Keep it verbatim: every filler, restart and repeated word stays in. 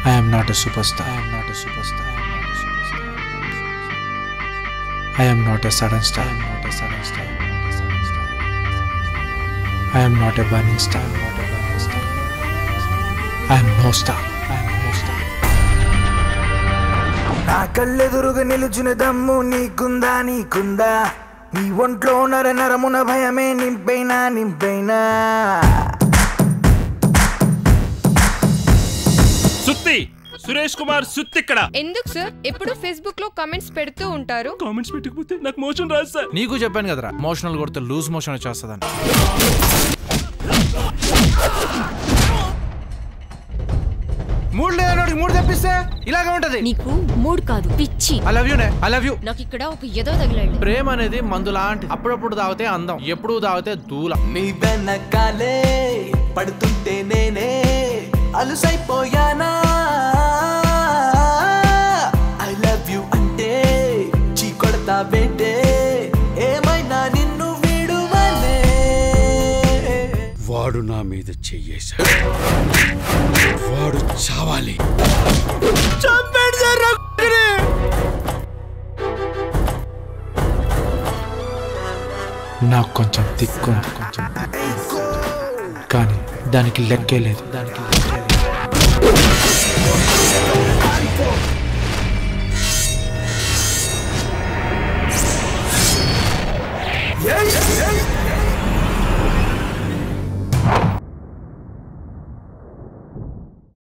I am not a superstar. I am not a superstar. I am not a sudden star. I am not a sudden star. I am not a burning star. I am not a burning star. I am no star. I am no star. నా కళ్ళెదురుగా నిలుచున దమ్ము నీకుందా నీకుందా నీ ఒంట్లో నర నరమున భయమే నింపైనా నింపైనా సుత్తి సురేష్ కుమార్ సుత్తి ఇక్కడ. ఎందుకు సార్ ఎప్పుడు ఫేస్బుక్ లో కామెంట్స్ పెడుతూ ఉంటారు? కామెంట్స్ పెట్టకపోతే నాకు మోషన్ రాదు సార్. నీకు చెప్పాను కదరా మోషనల్ కొడితే లూజ్ మోషన్ వచ్చేస్తుందని. మూడు లేనోడికి మూడు తెప్పిస్తే ఇలాగే ఉంటది. నీకు మూడ్ కాదు పిచ్చి. ఐ లవ్ యూ నే ఐ లవ్ యూ. నాకు ఇక్కడ ఒక ఏదో తగిలాడు. ప్రేమ అనేది మందు లాంటి, అప్పుడప్పుడు తాగితే అందం, ఎప్పుడు తాగితే దూల. నీ వెనకాలే పడుతుంటే నేనే అలుసైపోయానా. ఐ లవ్ యూ అంటే చీ కొడతా బేటే ఏమైనా నిన్ను వీడువలే. వాడు నా మీద చెయ్యేశాడు, వాడు చావాలి. నాకు కొంచెం తిక్కుంది, కొంచెం కానీ దానికి లెక్కే లేదు, దానికి లెక్కే లేదు.